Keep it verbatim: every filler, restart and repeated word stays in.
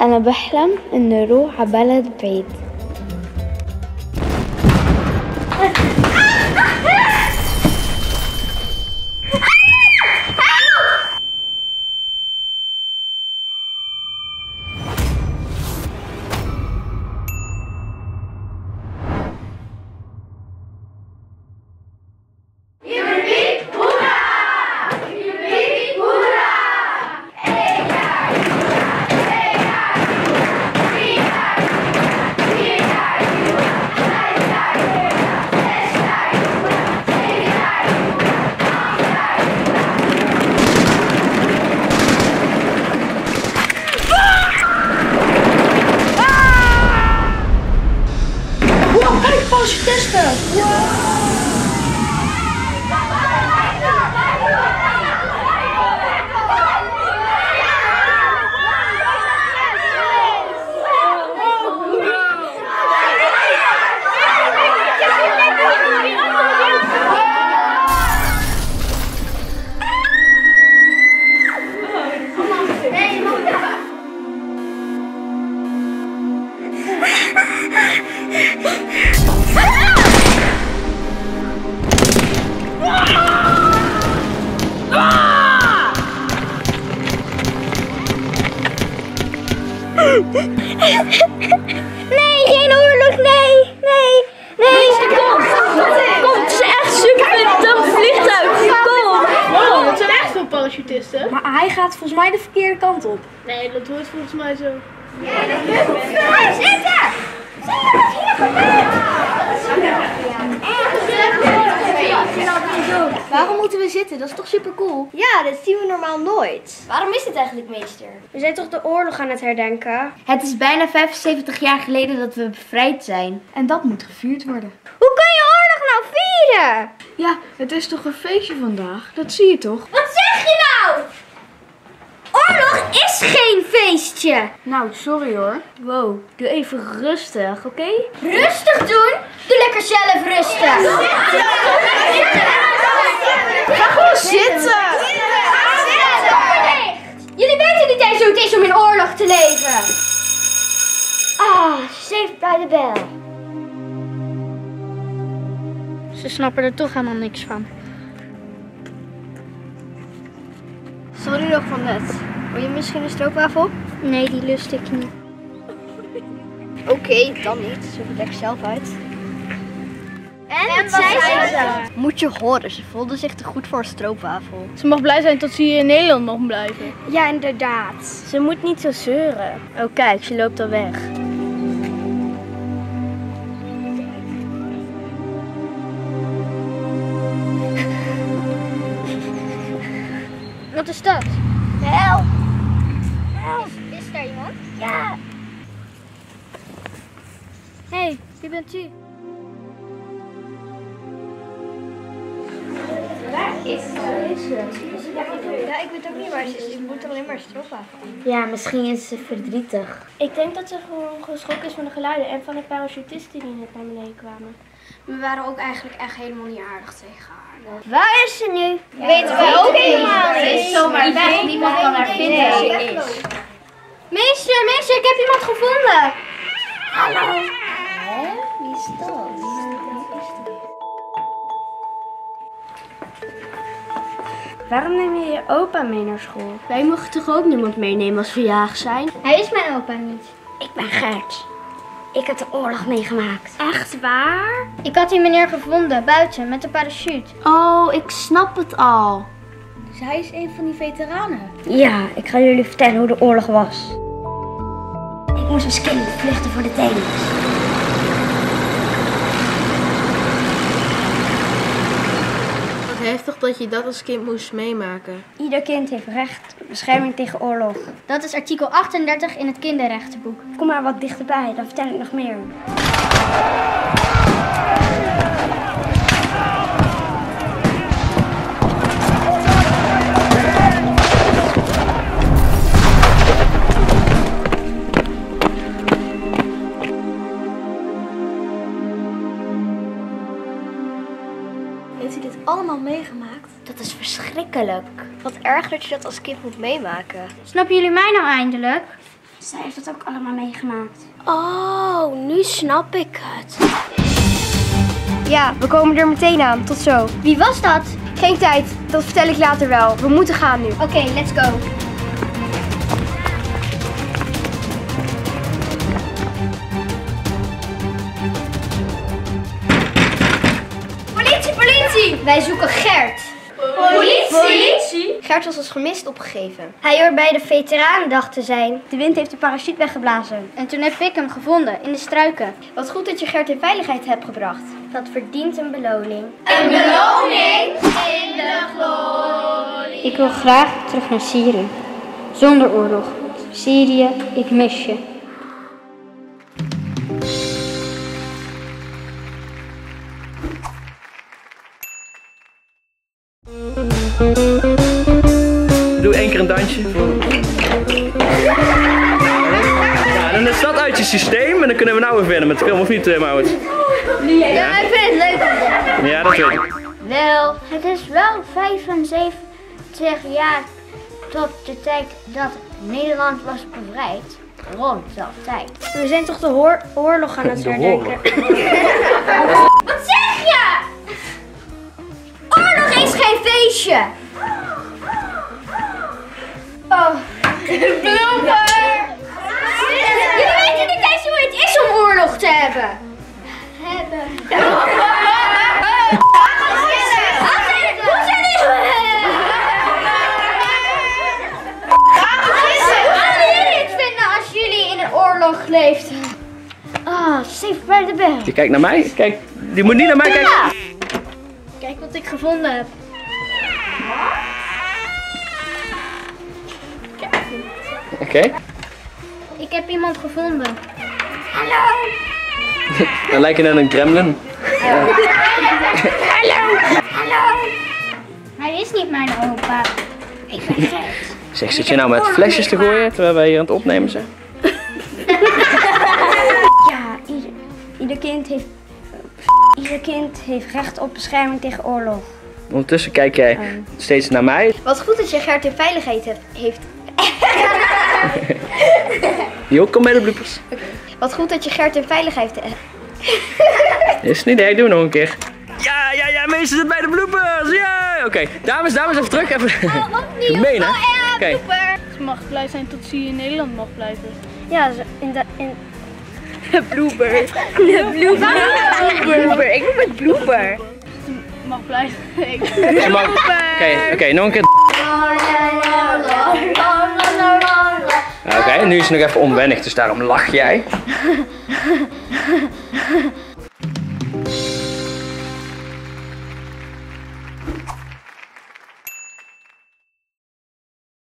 أنا بحلم إني أروح على بلد بعيد. Parachutisten! Wow. Nee, geen oorlog, nee, nee, nee. Kom, kom, het is echt super dom vliegtuig. Kom. Wow, dat zijn echt veel parachutisten. Maar hij gaat volgens mij de verkeerde kant op. Nee, dat hoort volgens mij zo. Hey, zitten! Zitten, wat hier gebeurt? Waarom moeten we zitten? Dat is toch super cool? Ja, dat zien we normaal nooit. Waarom is dit eigenlijk, meester? We zijn toch de oorlog aan het herdenken? Het is bijna vijfenzeventig jaar geleden dat we bevrijd zijn. En dat moet gevierd worden. Hoe kan je oorlog nou vieren? Ja, het is toch een feestje vandaag? Dat zie je toch? Wat zeg je nou? Oorlog is geen feestje. Nou, sorry hoor. Wow, doe even rustig, oké? Rustig doen? Doe lekker zelf rustig. Ga gewoon zitten! Jullie weten niet eens hoe het is om in oorlog te leven. Ah, saved by the bell. Ze snappen er toch helemaal niks van. Sorry nog van net. Wil je misschien een stroopwafel? Nee, die lust ik niet. Oké, okay, dan niet. Zoek het lekker zelf uit. En, wat zei ze? Moet je horen, ze voelden zich te goed voor een stroopwafel. Ze mag blij zijn tot ze hier in Nederland mag blijven. Ja, inderdaad. Ze moet niet zo zeuren. Oh kijk, ze loopt al weg. Wat is dat? Help! Help! Is, is daar iemand? Ja! Hé, hey, wie bent u? Waar is ze? Ja, ik weet ook niet waar ze is. Ik moet alleen maar een stroopwafel. Ja, misschien is ze verdrietig. Ik denk dat ze gewoon geschrokken is van de geluiden en van de parachutisten die net naar beneden kwamen. We waren ook eigenlijk echt helemaal niet aardig tegen haar. Waar is ze nu? Ja, weten wij ook helemaal niet. Ze is zomaar weg, niemand kan haar vinden waar ze is. Meester, meester, ik heb iemand gevonden. Hallo. Hè? Wie is dat? Waarom neem je je opa mee naar school? Wij mogen toch ook niemand meenemen als we jarig zijn? Hij is mijn opa niet. Ik ben Gert. Ik heb de oorlog meegemaakt. Echt waar? Ik had die meneer gevonden, buiten, met een parachute. Oh, ik snap het al. Dus hij is een van die veteranen. Ja, ik ga jullie vertellen hoe de oorlog was. Ik moest als kind vluchten voor de tanks. Wat heftig dat je dat als kind moest meemaken. Ieder kind heeft recht op bescherming tegen oorlog. Dat is artikel achtendertig in het kinderrechtenboek. Kom maar wat dichterbij, dan vertel ik nog meer. Heeft u dit allemaal meegemaakt? Dat is verschrikkelijk. Wat erg dat je dat als kind moet meemaken. Snappen jullie mij nou eindelijk? Zij heeft dat ook allemaal meegemaakt. Oh, nu snap ik het. Ja, we komen er meteen aan. Tot zo. Wie was dat? Geen tijd, dat vertel ik later wel. We moeten gaan nu. Oké, let's go. Politie, politie! Wij zoeken Gert. Politie? Politie? Gert was als vermist opgegeven. Hij hoort bij de Veteranendag te zijn. De wind heeft de parachute weggeblazen. En toen heb ik hem gevonden, in de struiken. Wat goed dat je Gert in veiligheid hebt gebracht. Dat verdient een beloning. Een beloning? In de glorie. Ik wil graag terug naar Syrië. Zonder oorlog. Syrië, ik mis je. Doe één keer een dansje. Ja, dan is dat uit je systeem en dan kunnen we nou weer verder met film, of niet, Maurits? Ja, ik vind het leuk om te Ja, dat weet ik. Wel, het is wel vijfenzeventig jaar tot de tijd dat Nederland was bevrijd. Rond dat tijd. We zijn toch de hoor oorlog aan het De herdenken? Wat zeg je? Oorlog is geen feestje. Oh, blooper! Jullie weten niet eens hoe het is om oorlog te hebben. Hebben. Als jullie in een oorlog leeft. Ah, safe bij de bed. Je kijkt naar mij? Kijk, die moet niet naar mij kijken. Kijk wat ik gevonden heb. Oké. Okay. Ik heb iemand gevonden. Dan lijkt je net een gremlin. Hallo. Hallo. Hij is niet mijn opa. Ik ben gek. Zeg, zit je nou met flesjes te gooien terwijl wij hier aan het opnemen zijn? Ja, ieder, ieder, kind heeft, ieder kind heeft recht op bescherming tegen oorlog. Ondertussen kijk jij steeds naar mij. Wat goed dat je Gert in veiligheid hebt, heeft. Jo, kom bij de bloepers. Wat goed dat je Gert in veiligheid hebt. Is het niet? Nee, ik doe nog een keer. Ja, ja, ja, meester zit bij de bloepers. Ja! Oké, okay. dames, dames, even terug. Even. Gemeen, hè? Oké. Okay. Ze mag blij zijn tot ze hier in Nederland mag blijven. Ja, in de. In... Blooper. Blooper. Blooper. Ik noem het blooper. Ze mag blij zijn. Oké, oké, okay, nog een keer. Oké, okay, nu is het nog even onwennig, dus daarom lach jij.